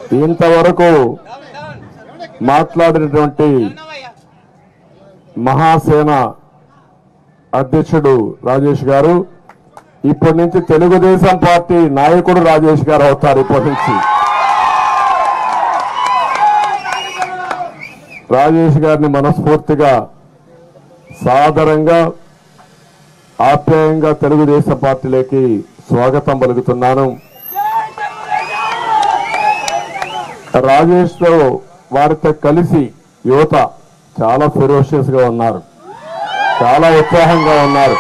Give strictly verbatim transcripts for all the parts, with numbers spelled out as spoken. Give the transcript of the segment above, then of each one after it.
ఇంతవరకు మాట్లాడినటువంటి మహాసేన అధ్యక్షుడు రాజేష్ గారు ఇప్పటి నుంచి తెలుగుదేశం పార్టీ నాయకుడు రాజేష్ గారు అవుతారు. ఇప్పటి నుంచి రాజేష్ గారిని మనస్ఫూర్తిగా సాదరంగా ఆప్యాయంగా తెలుగుదేశం పార్టీలోకి స్వాగతం పలుకుతున్నాను. రాజేష్ తో వారితో కలిసి యువత చాలా ఫెరోషియస్ గా ఉన్నారు, చాలా ఉత్సాహంగా ఉన్నారు.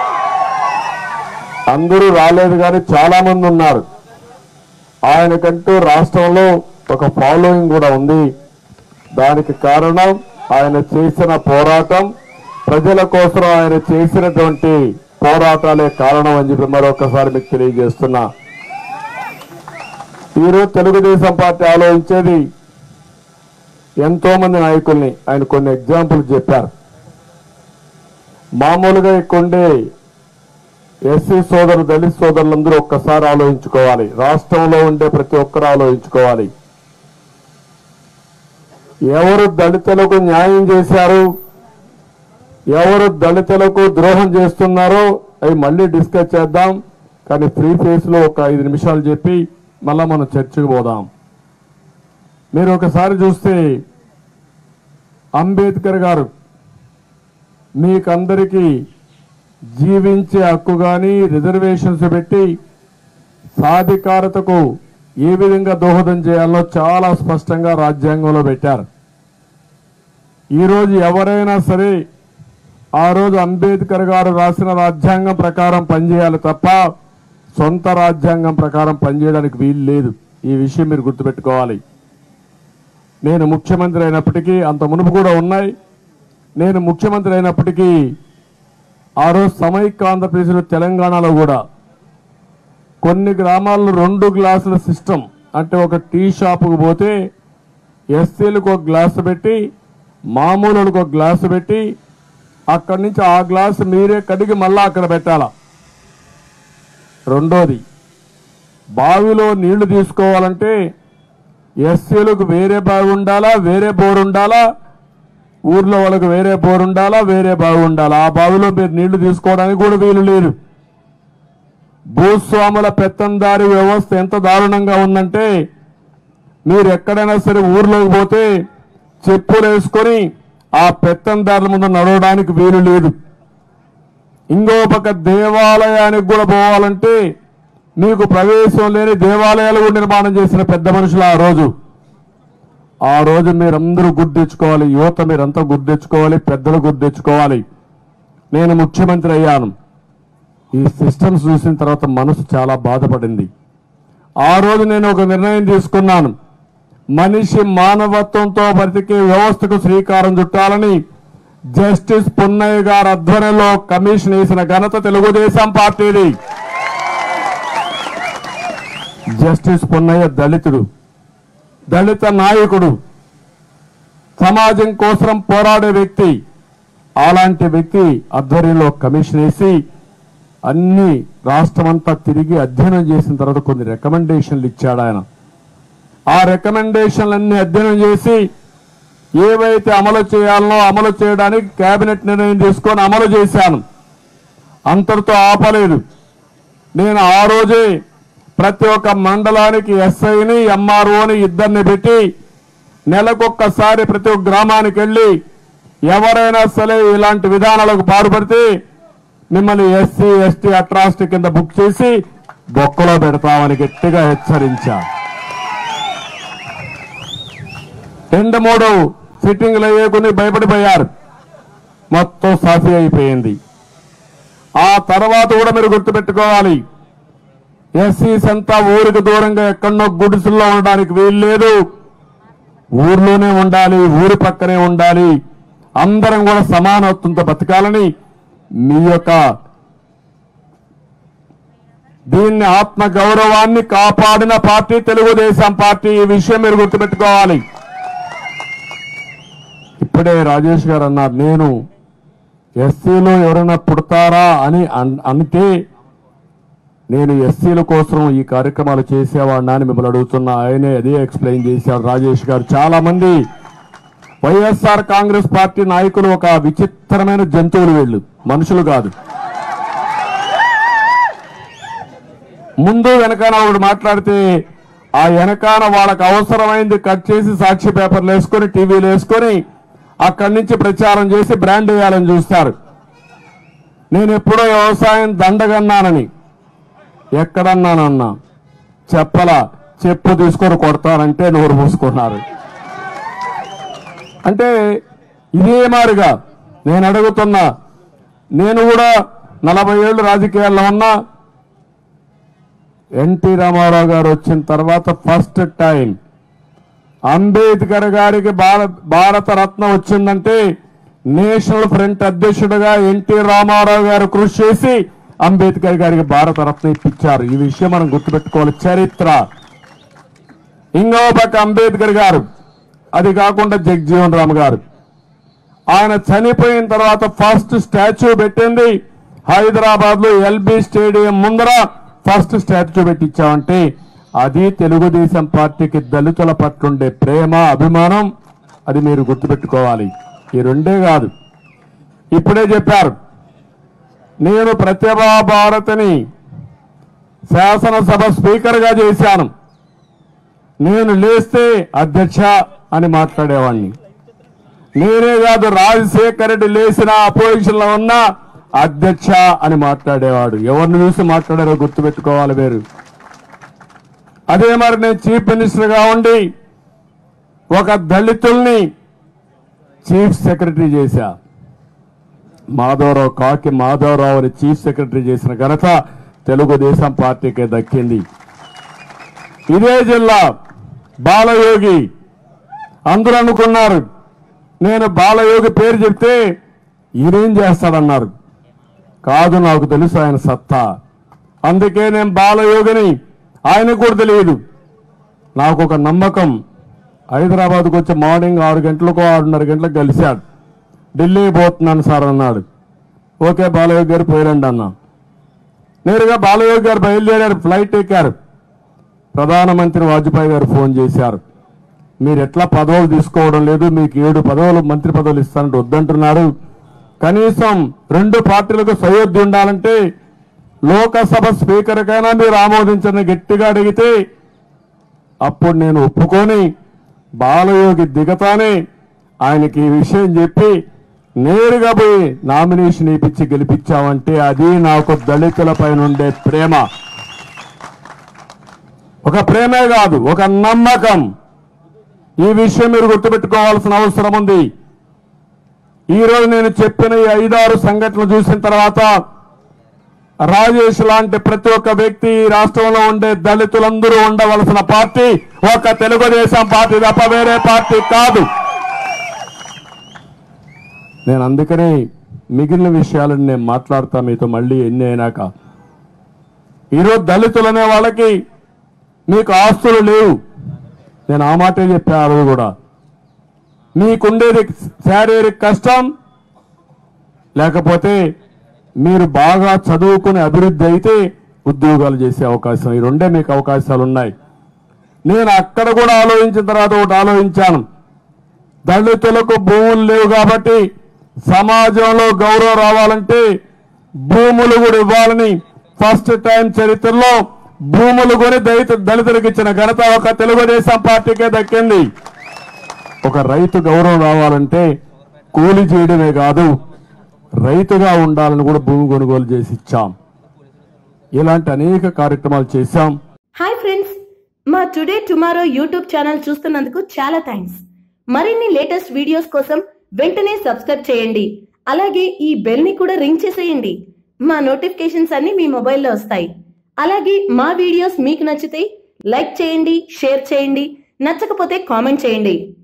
అందరూ రాలేదు కానీ చాలా మంది ఉన్నారు. ఆయనకంటూ రాష్ట్రంలో ఒక ఫాలోయింగ్ కూడా ఉంది. దానికి కారణం ఆయన చేసిన పోరాటం, ప్రజల కోసం ఆయన చేసినటువంటి పోరాటాలే కారణం అని చెప్పి మరొకసారి మీకు తెలియజేస్తున్నా. ఈరోజు తెలుగుదేశం పార్టీ ఆలోచించేది ఎంతో మంది నాయకుల్ని ఆయన కొన్ని ఎగ్జాంపుల్ చెప్పారు. మామూలుగా ఇక్కడే ఎస్సీ సోదరు దళిత సోదరులందరూ ఒక్కసారి ఆలోచించుకోవాలి. రాష్ట్రంలో ఉండే ప్రతి ఒక్కరు ఆలోచించుకోవాలి. ఎవరు దళితులకు న్యాయం చేశారు, ఎవరు దళితులకు ద్రోహం చేస్తున్నారో అవి మళ్ళీ డిస్కస్ చేద్దాం. కానీ ఫ్రీ ఫేస్ లో ఒక ఐదు నిమిషాలు చెప్పి మళ్ళా మనం చర్చకు పోదాం. మీరు ఒకసారి చూస్తే అంబేద్కర్ గారు మీకందరికీ జీవించే హక్కు కానీ రిజర్వేషన్స్ పెట్టి సాధికారతకు ఏ విధంగా దోహదం చేయాలో చాలా స్పష్టంగా రాజ్యాంగంలో పెట్టారు. ఈరోజు ఎవరైనా సరే ఆ రోజు అంబేద్కర్ గారు రాసిన రాజ్యాంగం ప్రకారం పనిచేయాలి తప్ప సొంత రాజ్యాంగం ప్రకారం పనిచేయడానికి వీలు లేదు. ఈ విషయం మీరు గుర్తుపెట్టుకోవాలి. నేను ముఖ్యమంత్రి అయినప్పటికీ, అంత మునుపు కూడా ఉన్నాయి, నేను ముఖ్యమంత్రి అయినప్పటికీ ఆ రోజు సమైక్య ఆంధ్రప్రదేశ్లో తెలంగాణలో కూడా కొన్ని గ్రామాల్లో రెండు గ్లాసుల సిస్టమ్, అంటే ఒక టీ షాపుకు పోతే ఎస్సీలకు ఒక గ్లాసు పెట్టి మామూలులకు ఒక గ్లాసు పెట్టి అక్కడి నుంచి ఆ గ్లాసు మీరే కడిగి మళ్ళా అక్కడ పెట్టాలా. రెండోది, బావిలో నీళ్లు తీసుకోవాలంటే ఎస్సీలకు వేరే బావి ఉండాలా, వేరే బోరు ఉండాలా, ఊర్లో వాళ్ళకు వేరే బోరు ఉండాలా, వేరే బావి ఉండాలా. ఆ బావిలో మీరు నీళ్లు తీసుకోవడానికి కూడా వీలు లేదు. భూస్వాముల పెత్తందారి వ్యవస్థ ఎంత దారుణంగా ఉందంటే మీరు ఎక్కడైనా సరే ఊర్లోకి పోతే చెప్పులు వేసుకొని ఆ పెత్తందారుల ముందు నడవడానికి వీలు లేదు. ఇంకో పక్క దేవాలయానికి కూడా పోవాలంటే మీకు ప్రవేశం లేని దేవాలయాలు కూడా నిర్మాణం చేసిన పెద్ద మనుషులు ఆ రోజు. ఆ రోజు మీరందరూ గుర్తించుకోవాలి, యువత మీరంతా గుర్తించుకోవాలి, పెద్దలు గుర్తించుకోవాలి. నేను ముఖ్యమంత్రి అయ్యాను, ఈ సిస్టమ్స్ చూసిన తర్వాత మనసు చాలా బాధపడింది. ఆ రోజు నేను ఒక నిర్ణయం తీసుకున్నాను, మనిషి మానవత్వంతో బ్రతికే వ్యవస్థకు శ్రీకారం చుట్టాలని జస్టిస్ పున్నయ్య గారి ఆధ్వర్యంలో కమిషన్ వేసిన ఘనత తెలుగుదేశం పార్టీది. జస్టిస్ పున్నయ్య దళితుడు, దళిత నాయకుడు, సమాజం కోసం పోరాడే వ్యక్తి. అలాంటి వ్యక్తి ఆధ్వర్యంలో కమిషన్ వేసి అన్ని రాష్ట్రమంతా తిరిగి అధ్యయనం చేసిన తర్వాత కొన్ని రికమెండేషన్లు ఇచ్చాడు ఆయన. ఆ రికమెండేషన్లన్నీ అధ్యయనం చేసి ఏవైతే అమలు చేయాలనో అమలు చేయడానికి కేబినెట్ నిర్ణయం తీసుకొని అమలు చేశాను. అంతటితో ఆపలేదు. నేను ఆ రోజే ప్రతి ఒక్క మండలానికి ఎస్ఐని ఎంఆర్ఓని ఇద్దరిని పెట్టి నెలకొక్కసారి ప్రతి ఒక్క గ్రామానికి వెళ్లి ఎవరైనా సరే ఇలాంటి విధానాలకు పాల్పడితే మిమ్మల్ని ఎస్సీ ఎస్టీ అట్రాసిటీ కింద బుక్ చేసి బొక్కలో పెడతామని గట్టిగా హెచ్చరించా. రెండు మూడు సిట్టింగ్లు అయ్యేకుని భయపడిపోయారు, మొత్తం సాఫీ అయిపోయింది. ఆ తర్వాత కూడా మీరు గుర్తుపెట్టుకోవాలి, ఎస్సీస్ అంతా ఊరికి దూరంగా ఎక్కడో గుడిసెల్లో ఉండడానికి వీలు లేదు, ఊర్లోనే ఉండాలి, ఊరి పక్కనే ఉండాలి, అందరం కూడా సమానత్వంతో బతకాలని మీ యొక్క దీన్ని ఆత్మ గౌరవాన్ని కాపాడిన పార్టీ తెలుగుదేశం పార్టీ. ఈ విషయం మీరు గుర్తుపెట్టుకోవాలి. ఇప్పుడే రాజేష్ గారు అన్నారు, నేను ఎస్సీలో ఎవరైనా పుడతారా అని అంటే నేను ఎస్సీల కోసం ఈ కార్యక్రమాలు చేసేవాడినా అని మిమ్మల్ని అడుగుతున్నా. ఆయనే అదే ఎక్స్ప్లెయిన్ చేశారు రాజేష్ గారు. చాలా మంది వైఎస్ఆర్ కాంగ్రెస్ పార్టీ నాయకులు ఒక విచిత్రమైన జంతువులు, వీళ్ళు మనుషులు కాదు. ముందు వెనకాల ఒకటి మాట్లాడితే ఆ వెనకాల వాళ్ళకు అవసరమైంది కట్ చేసి సాక్షి పేపర్లు వేసుకొని టీవీలు వేసుకొని అక్కడి నుంచి ప్రచారం చేసి బ్రాండ్ వేయాలని చూస్తారు. నేను ఎప్పుడో వ్యవసాయం దండగన్నానని ఎక్కడన్నానన్నా చెప్పలా, చెప్పు తీసుకొని కొడతానంటే నోరు మూసుకున్నారు. అంటే ఇదే మారిగా నేను అడుగుతున్నా, నేను కూడా నలభై ఏళ్ళు రాజకీయాల్లో ఉన్నా. ఎన్టీ రామారావు గారు వచ్చిన తర్వాత ఫస్ట్ టైం అంబేద్కర్ గారికి భారత భారత రత్న వచ్చిందంటే నేషనల్ ఫ్రంట్ అధ్యక్షుడిగా ఎన్టీ రామారావు గారు కృషి చేసి అంబేద్కర్ గారికి భారత రత్న ఇప్పించారు. ఈ విషయం మనం గుర్తుపెట్టుకోవాలి. చరిత్ర. ఇంకో పక్క అంబేద్కర్ గారు, అది కాకుండా జగజీవన్ రామ్ గారు, ఆయన చనిపోయిన తర్వాత ఫస్ట్ స్టాచ్యూ పెట్టింది హైదరాబాద్ లో ఎల్బీ స్టేడియం ముందర ఫస్ట్ స్టాచ్యూ పెట్టించామంటే అది తెలుగుదేశం పార్టీకి దళితుల పట్లుండే ప్రేమ, అభిమానం. అది మీరు గుర్తుపెట్టుకోవాలి. ఈ రెండే కాదు, ఇప్పుడే చెప్పారు, నేను ప్రతిభా భారతిని శాసనసభ స్పీకర్ గా చేశాను. నేను లేస్తే అధ్యక్ష అని మాట్లాడేవాడిని. నేనే కాదు, రాజశేఖర రెడ్డి లేచిన అపోజిషన్ లో ఉన్న అధ్యక్ష అని మాట్లాడేవాడు. ఎవరిని చూసి మాట్లాడారో గుర్తుపెట్టుకోవాలి మీరు. అదే మరి నేను చీఫ్ మినిస్టర్ గా ఉండి ఒక దళితుల్ని చీఫ్ సెక్రటరీ చేశా. మాధవరావు, కాకి మాధవరావుని చీఫ్ సెక్రటరీ చేసిన ఘనత తెలుగుదేశం పార్టీకే దక్కింది. ఇదే జిల్లా బాలయోగి, అందరూ అనుకున్నారు నేను బాలయోగి పేరు చెప్తే ఈయనేం చేస్తాడన్నారు. కాదు, నాకు తెలుసు ఆయన సత్తా. అందుకే నేను బాలయోగిని, ఆయనకు కూడా తెలియదు. నాకు ఒక నమ్మకం. హైదరాబాద్కు వచ్చి మార్నింగ్ ఆరు గంటలకు ఆరున్నర గంటలకు కలిశాడు. ఢిల్లీ పోతున్నాను సార్ అన్నాడు. ఓకే బాలయోగి గారు పోయిరండి అన్నా. నేరుగా బాలయోగి గారు బయలుదేరారు, ఫ్లైట్ ఎక్కారు. ప్రధానమంత్రి వాజ్పేయి గారు ఫోన్ చేశారు, మీరు ఎట్లా పదవులు తీసుకోవడం లేదు, మీకు ఏడు పదవులు మంత్రి పదవులు ఇస్తానంటే వద్దంటున్నారు. కనీసం రెండు పార్టీలకు సయోధ్య ఉండాలంటే లోకసభ స్పీకర్ కైనా మీరు ఆమోదించని గట్టిగా అడిగితే అప్పుడు నేను ఒప్పుకొని బాలయోగి దిగతానే ఆయనకి ఈ విషయం చెప్పి నేరుగా పోయి నామినేషన్ ఇప్పించి గెలిపించామంటే అది నాకు దళితులపై ఉండే ప్రేమ. ఒక ప్రేమే కాదు, ఒక నమ్మకం. ఈ విషయం మీరు గుర్తుపెట్టుకోవాల్సిన అవసరం ఉంది. ఈ రోజు నేను చెప్పిన ఈ ఐదారు సంఘటనలు చూసిన తర్వాత రాజేష్ లాంటి ప్రతి ఒక్క వ్యక్తి ఈ రాష్ట్రంలో ఉండే దళితులందరూ ఉండవలసిన పార్టీ ఒక తెలుగుదేశం పార్టీ తప్ప వేరే పార్టీ కాదు. నేను అందుకనే మిగిలిన విషయాలను నేను మాట్లాడతా మీతో మళ్ళీ ఎన్ని అయినాక. ఈరోజు దళితులు అనే వాళ్ళకి మీకు ఆస్తులు లేవు, నేను ఆ మాటే చెప్పాను కూడా. మీకుండేది శారీరక కష్టం, లేకపోతే మీరు బాగా చదువుకుని అభివృద్ధి అయితే ఉద్యోగాలు చేసే అవకాశం. ఈ రెండే మీకు అవకాశాలు ఉన్నాయి. నేను అక్కడ కూడా ఆలోచించిన తర్వాత ఒకటి ఆలోచించాను, దళితులకు భూములు లేవు కాబట్టి సమాజంలో గౌరవం రావాలంటే భూములు కూడా ఇవ్వాలని ఫస్ట్ టైం చరిత్రలో భూములు కొని దళిత దళితులకు ఇచ్చిన ఘనత ఒక తెలుగుదేశం పార్టీకే దక్కింది. ఒక రైతు గౌరవం రావాలంటే కూలి చేయడమే కాదు, రైతుగా ఉండాలని కూడా భూమి కొనుగోలు చేసి ఇచ్చాం. ఇలాంటి అనేక కార్యక్రమాలు చేశాం. హాయ్ ఫ్రెండ్స్, మా టుడే టుమారో యూట్యూబ్ ఛానల్ చూస్తున్నందుకు చాలా థ్యాంక్స్. మరిన్ని లేటెస్ట్ వీడియోస్ కోసం వెంటనే సబ్స్క్రైబ్ చేయండి. అలాగే ఈ బెల్ ని కూడా రింగ్ చేసేయండి. మా నోటిఫికేషన్స్ అన్ని మీ మొబైల్లో వస్తాయి. అలాగే మా వీడియోస్ మీకు నచ్చితే లైక్ చేయండి, షేర్ చేయండి, నచ్చకపోతే కామెంట్ చేయండి.